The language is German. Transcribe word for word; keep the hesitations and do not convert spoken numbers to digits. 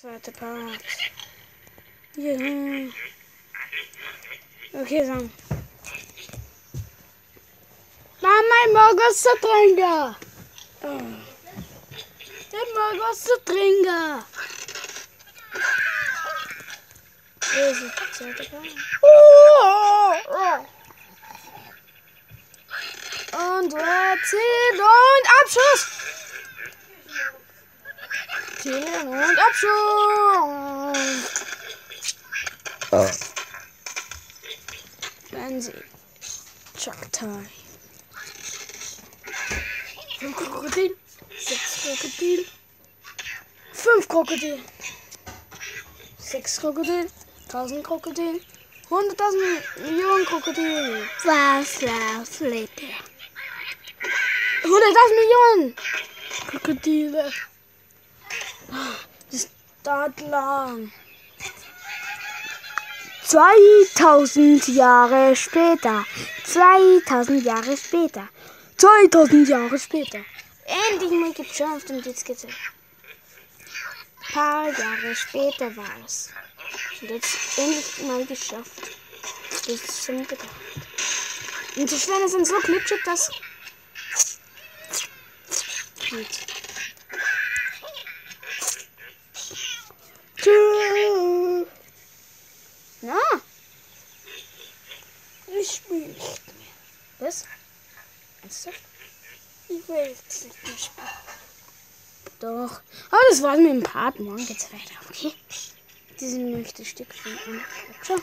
Zweite Part. Ja. Okay, so. Mama, ich mag was zu trinken. Oh. Ich mag was zu trinken. Hier ist die zweite Part. Und Ziel und Abschuss. Ziel und Abschuss. Oh. Frenzy. Chaktai. Fünf Krokodil. Sechs Krokodil. Fünf Krokodil. Sechs Krokodil. Tausend Krokodil. Hunderttausend Millionen Krokodil. Was läuft bitte? Hunderttausend Millionen Krokodile. Das dauert lang. zweitausend Jahre später. zweitausend Jahre später. zweitausend Jahre später. Endlich mal geschafft und jetzt geht's. Ein paar Jahre später war es. Und jetzt endlich mal geschafft. Das ist schon gedacht. Und die Schwäne sind so glitschig, dass. Geht. Na? Ich will nicht mehr. Was? Ernsthaft? Ich will jetzt nicht mehr spielen. Doch. Aber das war's mit dem Part. Morgen geht's weiter, okay? Die sind nämlich das Stück von einem. Ciao.